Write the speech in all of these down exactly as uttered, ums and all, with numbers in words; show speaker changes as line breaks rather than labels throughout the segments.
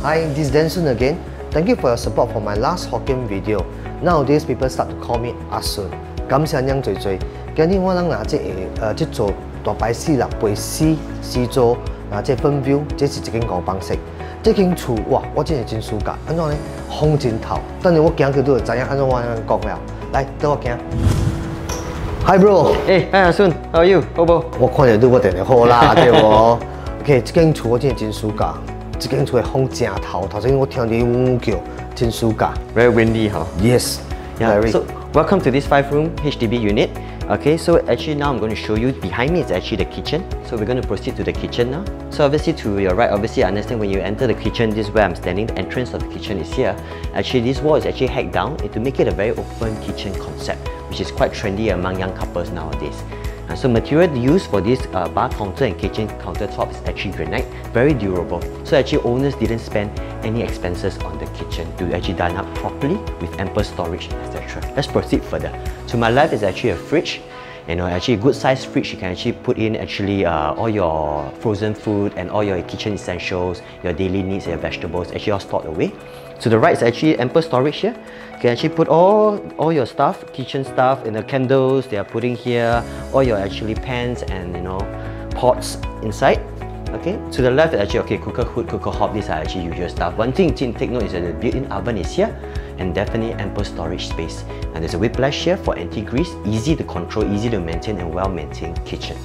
Hi, this is Denson again. Thank you for your support for my last Hokkien video. Nowadays, people start to call me Asun. 感謝您最最。今日我能拿這誒即做大擺四啦，背四四座拿這分表，這是一間牛幫式。這間厝哇，我真係真暑假。安怎呢？風真透。等陣我行去都會知影安怎我安講了。來，等我行。Hi bro。
Hey, hi Asun. How are you? 好不？
我看到你我定定好啦，對無 ？OK， 這間厝我真係真暑假。 這間厝嘅風真透，頭先我聽你嗚叫，真暑假。
Very windy, huh?
Yes.
Yeah.
Very.
So welcome to this five-room H D B unit. Okay. So actually now I'm going to show you. Behind me is actually the kitchen. So we're going to proceed to the kitchen now. So obviously to your right, obviously I understand when you enter the kitchen, this is where I'm standing. The entrance of the kitchen is here. Actually, this wall is actually hacked down to make it a very open kitchen concept, which is quite trendy among young couples nowadays. Uh, so material used for this uh, bar counter and kitchen countertop is actually granite, very durable. So actually owners didn't spend any expenses on the kitchen to actually done up properly with ample storage, et cetera. Let's proceed further. To my left is actually a fridge. You know, actually a good sized fridge. You can actually put in actually uh, all your frozen food and all your kitchen essentials, your daily needs, your vegetables, actually all stored away. To the right is actually ample storage here. You can actually put all, all your stuff, kitchen stuff, and the candles they are putting here, all your actually pans and you know pots inside. Okay. To the left is actually okay cooker hood, cooker hob. These are actually usual stuff. One thing to take note is that the built-in oven is here, and definitely ample storage space. And there's a whiplash here for anti-grease, easy to control, easy to maintain, and well-maintained kitchen.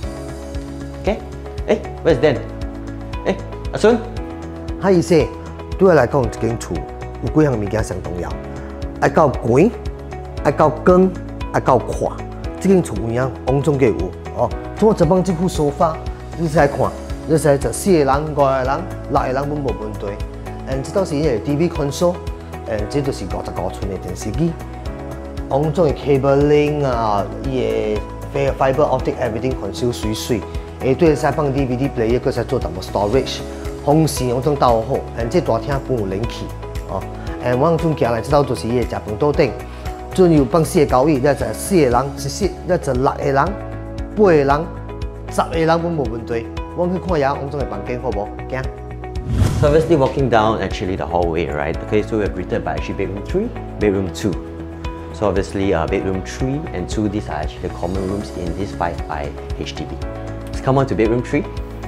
Okay. Hey, where's Dan? Hey, Asun.
Hi，意思對我來講，一間厝有幾項物件上重要，愛夠乾，愛夠光，愛夠闊。這間厝有影往總計有哦。做這幫這副沙發，你使看，你使坐四個人、五個人、六個人都冇問題。誒，這都是伊個 T V console， 誒，這就是五十五寸嘅電視機。往總嘅 cabling 啊，伊個 fiber optic everything console 水水。誒，對，使放 D V D player， 佢使做淡薄 storage。 風扇我種鬥好，誒即大廳本有冷氣，哦，誒我種行來，這道就是伊個食飯桌頂，仲有放四個交椅，一隻四個人，是四，一隻六個人，八個人，十個人本冇問題。我去看下我種個房間好無？行。
So obviously walking down actually the hallway, right? Okay, so we're greeted by actually bedroom three, bedroom two. So obviously uh, bedroom three and two, these are actually the common rooms in this five I H D B. Let's come on to bedroom three.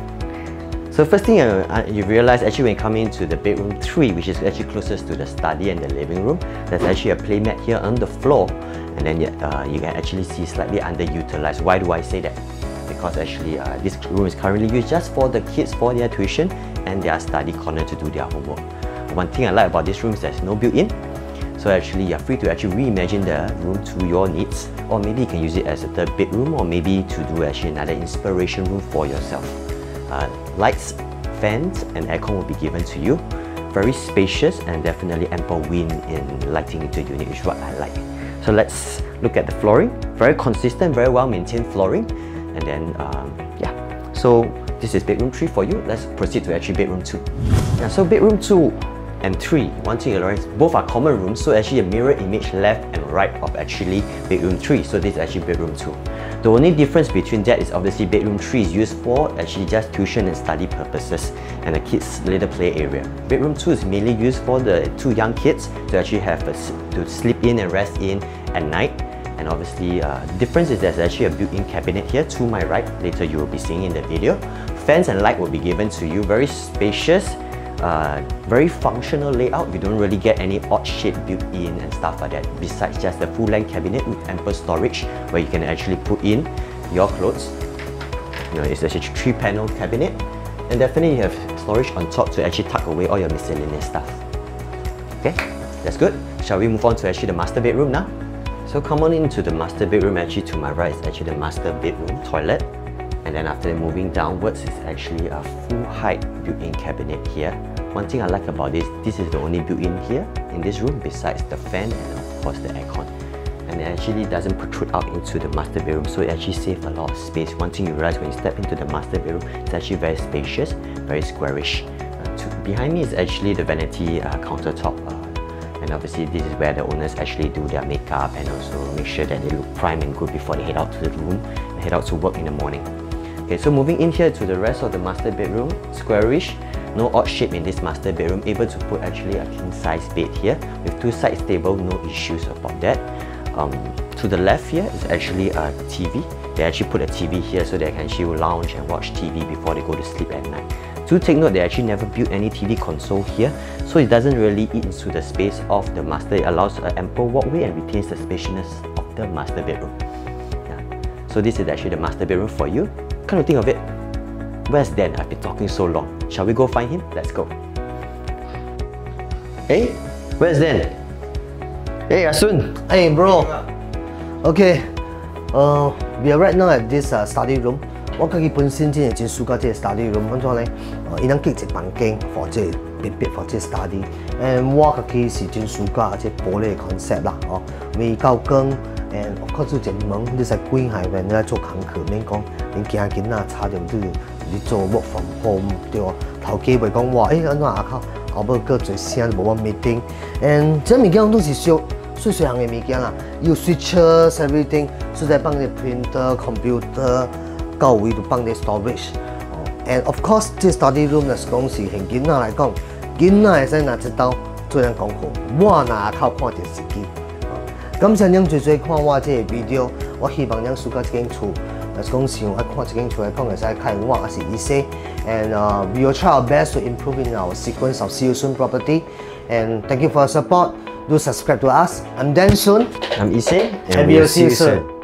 So first thing uh, you realize actually when you come into the bedroom three, which is actually closest to the study and the living room, there's actually a playmat here on the floor, and then uh, you can actually see slightly underutilized. Why do I say that? Because actually uh, this room is currently used just for the kids for their tuition and their study corner to do their homework. One thing I like about this room is there's no built-in, so actually you're free to actually reimagine the room to your needs, or maybe you can use it as a third bedroom, or maybe to do actually another inspiration room for yourself. Uh, lights, fans and aircon will be given to you. Very spacious and definitely ample wind in lighting into the unit, which is what I like. So let's look at the flooring. Very consistent, very well maintained flooring. And then, um, yeah. So this is bedroom three for you. Let's proceed to actually bedroom two. Yeah, so bedroom two and three, one thing you realize, both are common rooms. So actually a mirror image left and right of actually bedroom three. So this is actually bedroom two. The only difference between that is obviously bedroom three is used for actually just tuition and study purposes and the kids' little play area. Bedroom two is mainly used for the two young kids to actually have a, to sleep in and rest in at night. And obviously, uh, the difference is there's actually a built-in cabinet here to my right. Later you will be seeing in the video. Fans and light will be given to you. Very spacious. Uh, very functional layout. You don't really get any odd shape built in and stuff like that, besides just the full length cabinet with ample storage where you can actually put in your clothes. You know, it's actually a three panel cabinet, and definitely you have storage on top to actually tuck away all your miscellaneous stuff. Okay, that's good. Shall we move on to actually the master bedroom now? So come on into the master bedroom. Actually to my right is actually the master bedroom toilet. And then after that, moving downwards is actually a full height built-in cabinet here. One thing I like about this, this is the only built-in here in this room besides the fan and of course the aircon. And it actually doesn't protrude out into the master bedroom, so it actually saves a lot of space. One thing you realize when you step into the master bedroom, it's actually very spacious, very squarish. Uh, to, behind me is actually the vanity uh, countertop. Uh, and obviously this is where the owners actually do their makeup and also make sure that they look prime and good before they head out to the room and head out to work in the morning. Okay, so moving in here to the rest of the master bedroom, squarish, No odd shape in this master bedroom. Able to put actually a king size bed here with two side stable. No issues about that. Um, to the left here is actually a T V. They actually put a T V here so they can actually lounge and watch T V before they go to sleep at night. Do take note, they actually never built any T V console here, so it doesn't really eat into the space of the master. It allows an ample walkway and retains the spaciousness of the master bedroom. Yeah. So this is actually the master bedroom for you. Kind of think of it. Where's Dan? I've been talking so long. Shall we go find him? Let's go. Hey, where's Dan? Hey, Asun.
Hey, bro. Okay, uh, we are right now at this uh, study room. 我自己本身真係真喜歡這個 study room，安怎咧？呃，伊能結一房間或者別別或者 study。誒，我自己是真喜歡即玻璃 concept 啦，哦，未夠光，誒，靠住一門，你使幾下邊咧做功課，免講你驚囡仔差着你你做 work from home 對喎。頭家袂講話，誒安怎啊靠，後尾個做聲無我 meeting，誒，這物件都是小細細項嘅物件啦，有 switches everything，所以幫你 printer、computer。 夠位就幫你 storage，and of course， 這 study room 嚟講是向囡仔來講，囡仔會使拿一刀做人功課，我拿靠看電視機。感謝您最最看我這個 video， 我希望您喜歡這間厝，嚟講想愛看這間厝嚟講，會使看我還是伊些 ，and uh, we will try our best to improve in our sequence of See You Soon property，and thank you for your support. Do subscribe to us. I'm Dan Soon.
I'm Issei,
and, and we'll see you soon.